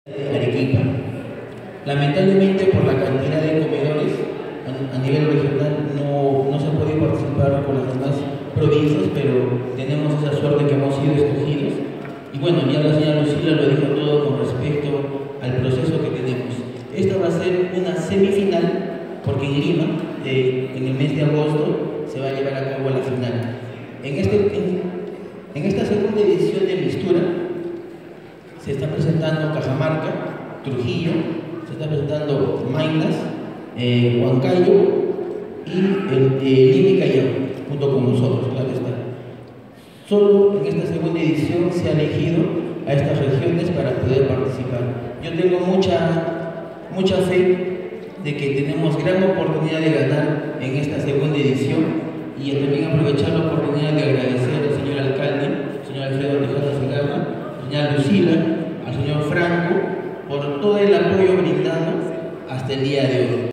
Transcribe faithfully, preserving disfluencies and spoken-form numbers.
Arequipa. Lamentablemente, por la cantidad de comedores a, a nivel regional no, no se ha podido participar con las demás provincias, pero tenemos esa suerte que hemos sido escogidos. Y bueno, ya la señora Lucila lo dijo todo con respecto al proceso que tenemos. Esta va a ser una semifinal, porque en Lima, eh, en el mes de agosto, se va a llevar a cabo la final. En, este, en, en esta segunda edición de Mistura, se está presentando Cajamarca, Trujillo, se está presentando Maynas, eh, Huancayo y el, eh, Lima y Callao, junto con nosotros, claro está. Solo en esta segunda edición se ha elegido a estas regiones para poder participar. Yo tengo mucha, mucha fe de que tenemos gran oportunidad de ganar en esta segunda edición y también aprovechar la oportunidad de agradecer al señor alcalde, al señor Alfredo Tejada Segarra, a la señora Lucila, al señor Franco, por todo el apoyo brindado hasta el día de hoy.